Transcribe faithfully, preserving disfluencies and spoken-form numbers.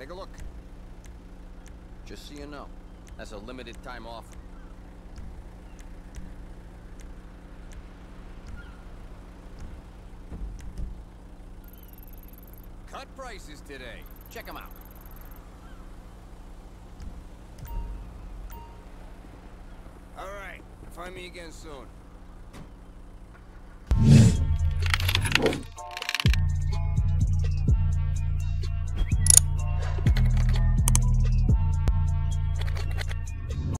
Take a look. Just so you know, that's a limited time offer. Cut prices today. Check them out. All right. Find me again soon.